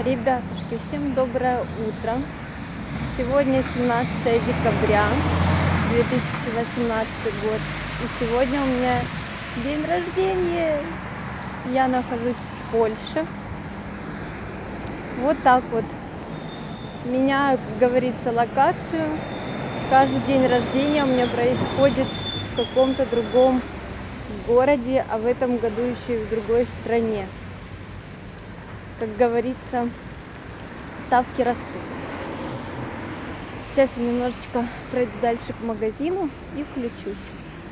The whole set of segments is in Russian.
Ребятушки, всем доброе утро. Сегодня 17 декабря 2018 год. И сегодня у меня день рождения. Я нахожусь в Польше. Вот так вот. Меняю, как говорится, локацию. Каждый день рождения у меня происходит в каком-то другом городе, а в этом году еще и в другой стране. Как говорится, ставки растут. Сейчас я немножечко пройду дальше к магазину и включусь.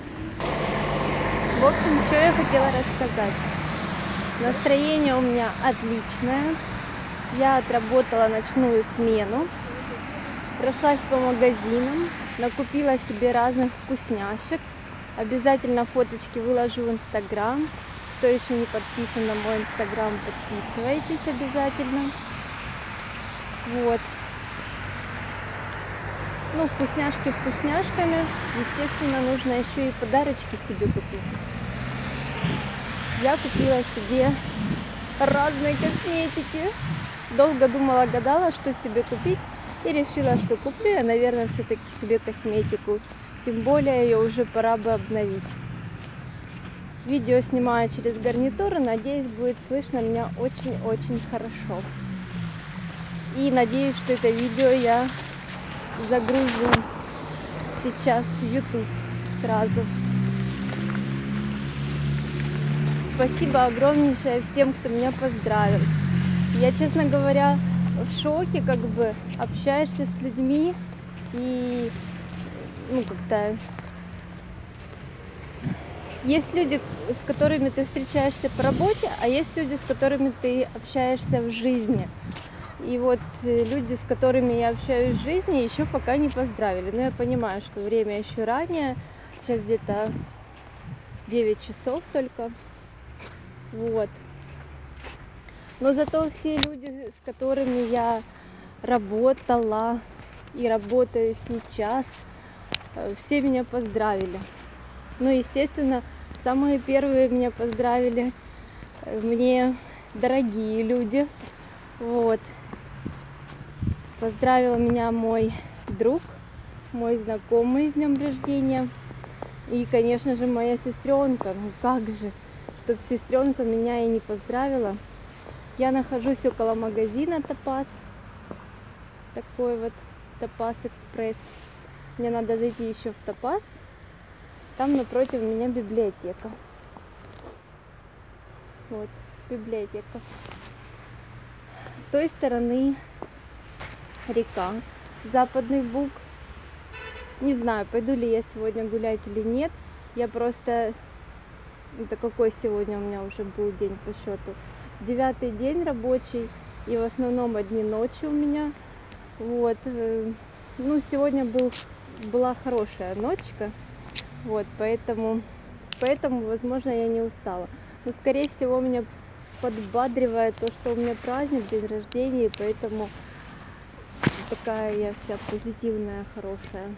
В общем, что я хотела рассказать. Настроение у меня отличное. Я отработала ночную смену. Прошлась по магазинам, накупила себе разных вкусняшек. Обязательно фоточки выложу в Инстаграм. Кто еще не подписан на мой Инстаграм, подписывайтесь обязательно. Вот. Ну, вкусняшки вкусняшками. Естественно, нужно еще и подарочки себе купить. Я купила себе разные косметики. Долго думала, гадала, что себе купить. И решила, что куплю я, наверное, все-таки себе косметику. Тем более ее уже пора бы обновить. Видео снимаю через гарнитуры, надеюсь, будет слышно меня очень-очень хорошо. И надеюсь, что это видео я загружу сейчас в YouTube сразу. Спасибо огромнейшее всем, кто меня поздравил. Я, честно говоря, в шоке, как бы общаешься с людьми и как-то... Есть люди, с которыми ты встречаешься по работе, а есть люди, с которыми ты общаешься в жизни. И вот люди, с которыми я общаюсь в жизни, еще пока не поздравили. Но я понимаю, что время еще ранее. Сейчас где-то 9 часов только. Вот. Но зато все люди, с которыми я работала и работаю сейчас, все меня поздравили. Ну, естественно, самые первые меня поздравили мне дорогие люди. Вот. Поздравил меня мой друг, мой знакомый с днем рождения. И, конечно же, моя сестренка. Ну как же, чтобы сестренка меня и не поздравила. Я нахожусь около магазина Топаз. Такой вот Топаз Экспресс. Мне надо зайти еще в Топаз. Там напротив меня библиотека. Вот, библиотека. С той стороны река, Западный Буг. Не знаю, пойду ли я сегодня гулять или нет. Я просто... Это какой сегодня у меня уже был день по счету? 9-й день рабочий. И в основном одни ночи у меня. Вот. Ну, сегодня была хорошая ночка. Вот, поэтому, возможно, я не устала. Но, скорее всего, меня подбадривает то, что у меня праздник, день рождения, и поэтому такая я вся позитивная, хорошая,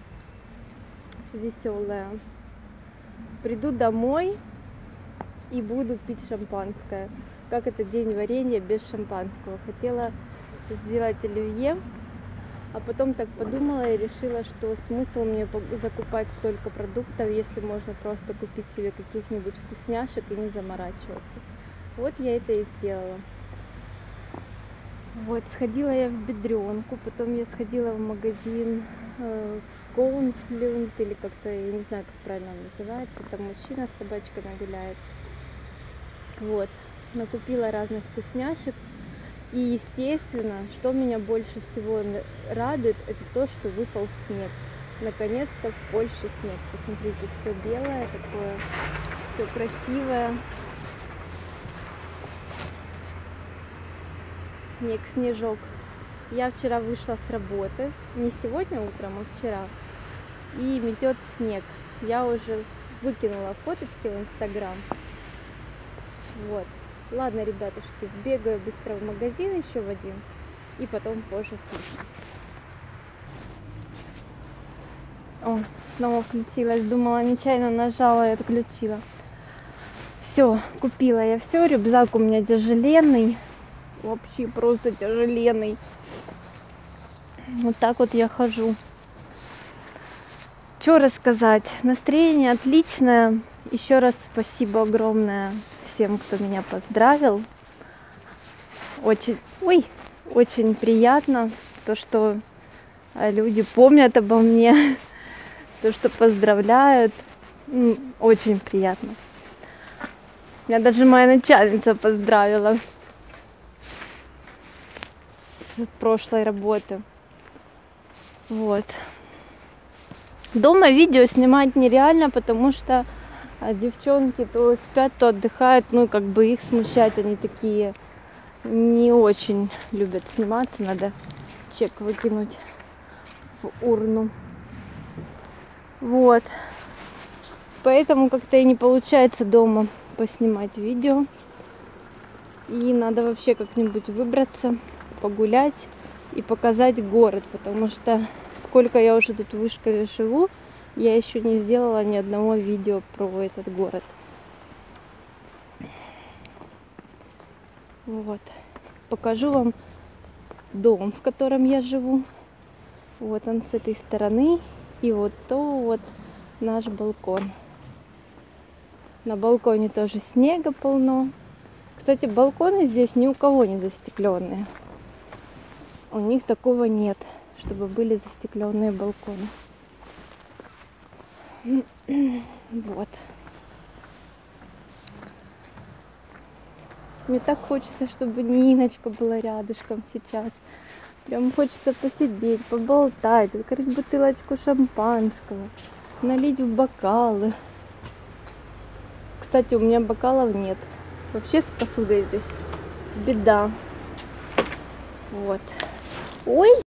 веселая. Приду домой и буду пить шампанское. Как это день варенья без шампанского. Хотела сделать оливье. А потом так подумала и решила, что смысл мне закупать столько продуктов, если можно просто купить себе каких-нибудь вкусняшек и не заморачиваться. Вот я это и сделала. Вот, сходила я в Бедренку, потом я сходила в магазин Коунфлюнт, или как-то, я не знаю, как правильно он называется, там мужчина с собачками гуляет. Вот, накупила разных вкусняшек. И, естественно, что меня больше всего радует, это то, что выпал снег. Наконец-то в Польше снег. Посмотрите, все белое такое, все красивое. Снег, снежок. Я вчера вышла с работы, не сегодня утром, а вчера, и метет снег. Я уже выкинула фоточки в Инстаграм. Вот. Ладно, ребятушки, сбегаю быстро в магазин еще в один, и потом позже включусь. О, снова включилась. Думала, нечаянно нажала и отключила. Все, купила я все. Рюкзак у меня тяжеленный. вообще просто тяжеленный. Вот так вот я хожу. Что рассказать? Настроение отличное. Еще раз спасибо огромное всем, кто меня поздравил. Очень приятно то, что люди помнят обо мне, то, что поздравляют. Очень приятно. Меня даже моя начальница поздравила с прошлой работы. Вот. Дома видео снимать нереально, потому что девчонки то спят, то отдыхают. Ну, как бы их смущать, они такие не очень любят сниматься. Надо чек выкинуть в урну. Вот. Поэтому как-то и не получается дома поснимать видео. И надо вообще как-нибудь выбраться, погулять и показать город. Потому что сколько я уже тут в Вышкове живу, я еще не сделала ни одного видео про этот город. Вот. Покажу вам дом, в котором я живу. Вот он с этой стороны. И вот то вот наш балкон. На балконе тоже снега полно. Кстати, балконы здесь ни у кого не застекленные. У них такого нет, чтобы были застекленные балконы. Вот. Мне так хочется, чтобы Ниночка была рядышком сейчас. Прям хочется посидеть, поболтать, открыть бутылочку шампанского, налить в бокалы. Кстати, у меня бокалов нет. Вообще с посудой здесь беда. Вот. Ой!